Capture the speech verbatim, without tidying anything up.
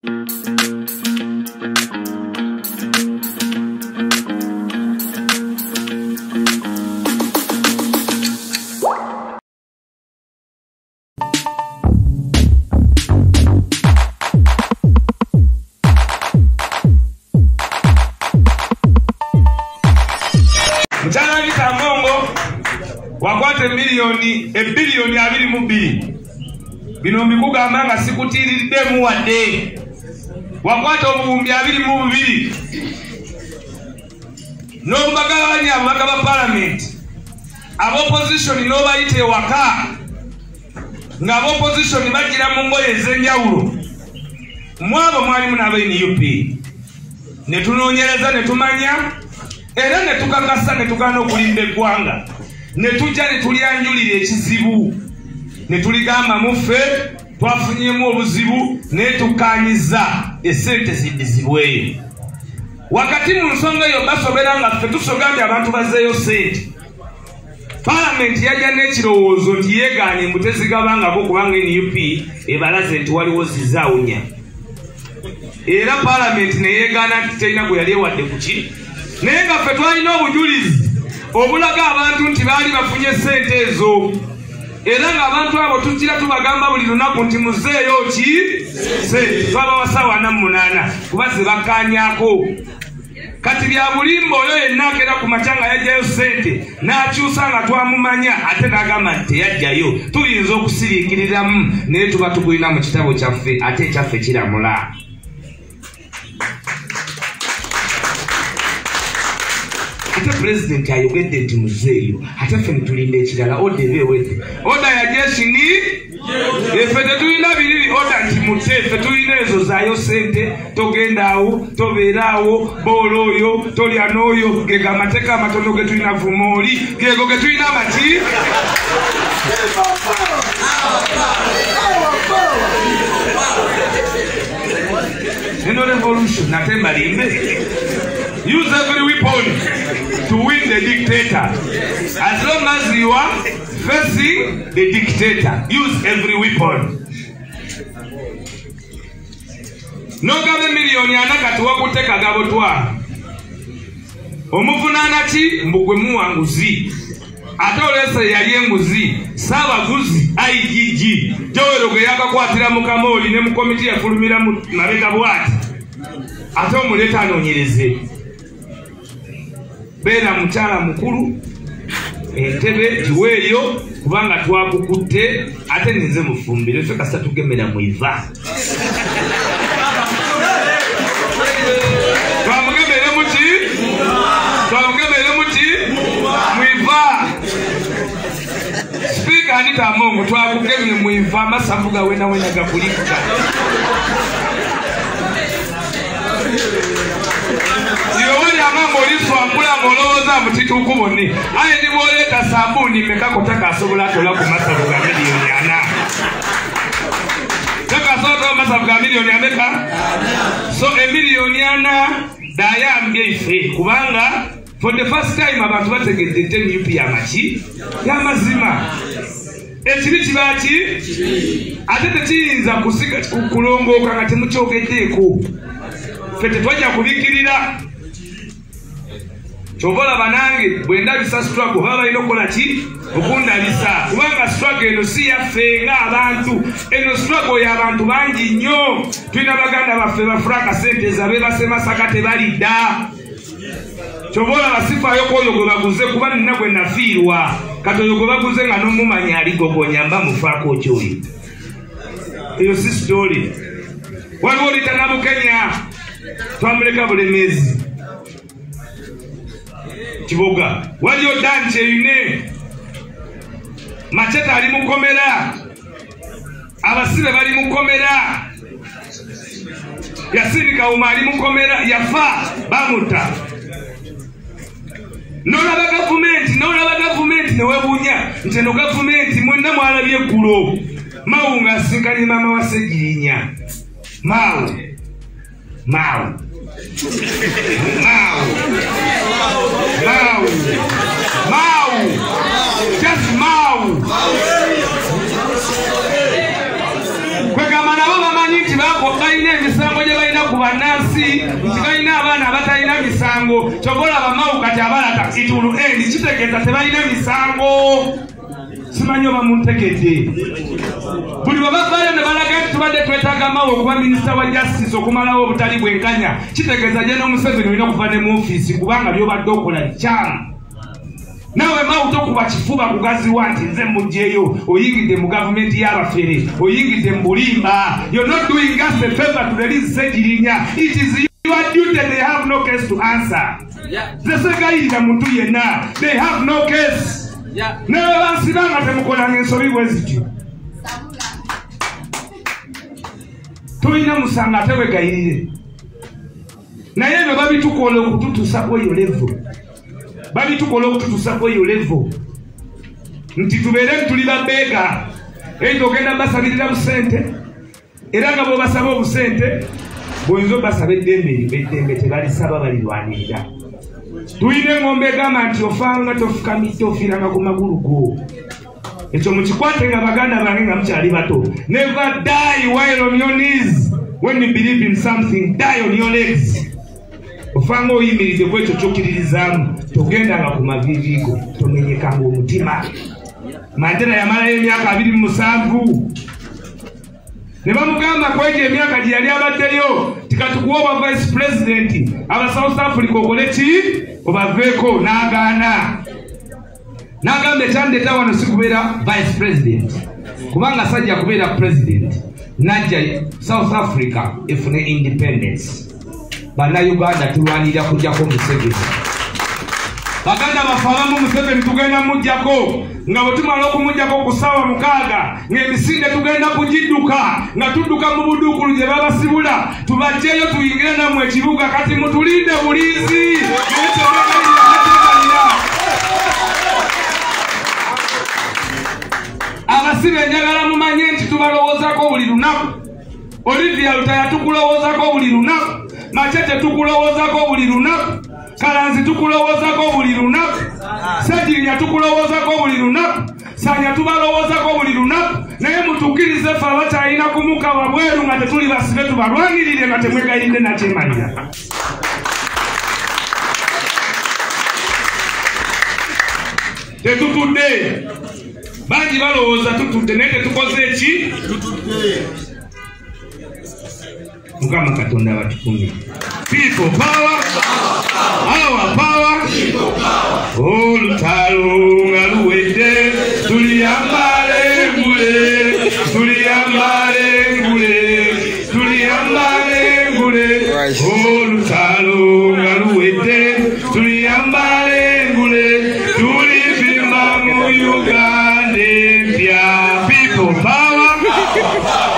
Anita Among wakwate milioni e bilioni abiri mu bbiri bino mbikugamba nga sikutiriddemu wadde wakwate obuwumbi abiri mu bubiri n'ombagabanya ababaka ba parliament ab'opposition n'obayita ewaka nga ab'opposition bagira mu ngoye ez'enjawulo mwabo mwalimu n'aba N U P ne tunoonyereza ne tumanya era ne tukakasa ne tugaana okulinda eggwanga ne tujja ne tulyanjulira ekizibu ne tuligamba muffe twafunyemu obuzibu ne tukanyiza esente ziddizibweyo wakati mu nsonga eyo basobera nga ffe tusobera abantu bazzeeyo sente palamenti yajja n'ekirowoozo nti yeegaanye mbu tezigabangako kubanga N U P ebalaze nti waliwo zizaawunya era palamenti ne yeegaana nti terina gwe yali ewadde ku ki naye nga ffe twalina obujulizi obulaga abantu nti baali bafunye sente ezo era ng'abantu abo tujjira tubagamba buli lunaku nti muzeeyo ki sente twabawa ana mu munaana kuba ze bakkaanyaako kati bya bulimba oyo yenna akeera ku makya nga yajjayo sente n'akyusa nga twamumanya ate n'agamba nti teyajjayo tuyinza okusiriikiriramu naye tuba tugulina mu kitabo kyaffe ate ekyaffe kiramula ate president ayogedde nti muzeeyo ate ffe nitulinda ekirala oda eba ewedde oda ya jeshi ni effe tetulina biriri oda nti mutte ffe tulina ezo zaayo sente togendaawo tobeeraawo boola oyo tolya n'oyo gega amateeka amatono ge tulina vumooli gego ge tulina amaki eno revolution ate mbalimbe use every weapon to win the dictator. As long as you are facing the dictator, use every weapon. No gabe milioni anakati wakuteka gabotwa. Omuvunana ki mbugwe muwanguzi. Ate olese yali enguzi Ssabaguzi I G G Joero ge yakakwatira mu Kamoli ne mu komiti efulumira mu mabega bwati ate omuleta anoonyereze beera mukyala mukulu entebe kiweeyo kubanga twakukutte ate ninze mufumbire ffe kasita tugemera mu iva twamugemere muki twamugemere muki mu iva Speaker Anita Among twakugemye mu iva amasavu gawena wena gakulika Yoweri Among oliswambula ng'olowooza mutituuku bonni aye ni bw'oleeta sabbuuni mmekako takasobola atola ku masavu ga miliyoni ana takasobola atola ku masavu ga miliyoni ameka so emiliyoni ana dayambye ife kubanga for the first time abantu bategedde nti N U P y'amaki y'amazima ekiri kibaki ate tekiyinza kulongooka nga temukyogeddeeko ffe tetwajja kubikirira kyobola banange bwe ndabisa struggle baba balina okukola ki okundabisa kubanga struggle eno si yaffe ng'abantu eno struggle y'abantu bangi nnyo tulina baganda baffe bafuna akasente zabe basemasaka tebalidda kyobola basifaayo kwoyo gwe baguze kuba nina gwe nafiirwa kati oyo gwe baguze nga n'omumanya aligogonya mba mufaako kyoyo eyo si story waliwo litana mu Kenya twamuleka bulemezi kiboga waliyo dance yine macheta ali mukomera abasibe bali mukomera Yasini Kauma ali mukomera yafa bamuta nona ba government nona ba government ne webunya nti no government mwenda mwalabye kulo mawunga sinkali mama wasegirinya mawu mawu mawu mawu mawu just mawu kwega mana baba manyi ti bako kaine emisango ku bannansi nti balina abaana abatalina misango kyobola bamawu kati abalata itulu endi kitegeeza tebalina misango simanyi oba muntegedde buli bwe bavaayo ne balaga nti tubadde twetaaga mawu okuba minisita wa justice okumalawo obutali bwenkanya kitegeeza gye n'omuseveni olina okuva ne mu ofiisi kubanga byobadde okola bikyamu nawe mawu tokuba kifuba kugaziwa nti nze mugyeyo oyingidde mu gavumenti y'abafere oyingidde mu bulimba. You're not doing us a favor to release Segirinya. It is your duty. They have no case to answer. The Segayira muntu yenna. They have no case. Newe bansibanga temukola n'ensobi bwe zityo. Tulina musanga ate wegayirire. Naye bwe babitukola okututusako eyo level. Babitukola okututusako eyo level. Nti tubeere tuli babeega. Eyo ogenda basabirira busente. Era nga bw'obasaba obusente bw'oyinza obasaba eddembe eddembe tebalisaba balirwanirira. Tuyina engombe egamba nti ofanga tofukamidde ofiiranga ku magulu go. Ekyo mukikwate nga baganda bange nga mukyali bato. Never die while on your knees. When you believe in something, die on your legs. Ofanga oyimiridde ku ekyo ky'okkiririzaamu togendanga ku maviiviigo tomenyekanga omutima. Mandela yamalayo emyaka abiri mu musanvu. Ne bamugamba kwegyo emyaka gye yali abaddeyo tikatukuwa oba vice president aba South Africa okole ki obaveeko n'agaana. N'agamba ekyandeeta wano si kubeera vice president kubanga sajja kubeera president najja South Africa efune independence. Bannayuganda tulwanirira kujjako Museveni. Baganda bafe abamu Museveni tugenda mujjako nga bwe tumala okumujjako ku ssaawa mukaaga ng'emisinde tugenda kugidduka nga tudduka mu buduukulu gye babasibula tubajjeyo tuyingire nammwe ekibuga kati mutulinde bulinzi. Abasibe njagala mumanye nti tubalowoozako buli lunaku. Olivia Lutaya tukulowoozako buli lunaku. Machete tukulowoozako buli lunaku. Kalanzi tukulowoozako buli lunaku. Segirinya tukulowoozako buli lunaku. Sanya tubalowoozako buli lunaku. Naye mutukkirize ffe abakyalina kumuka wabweru nga tetuli basibe tubalwanirire nga temwegayirire nakyemalira. Tetutudde. Bangi balowooza tutudde naye tetukoze eki? Tutudde. Mukama Katonda abatukumye. People power, our power, people power. Olutalo nga luwedde tuliyambale ngule, tuliyambale ngule, tuliyambale ngule. Olutalo nga luwedde tuliyambale ngule, tulivimba mu Uganda empya. People power.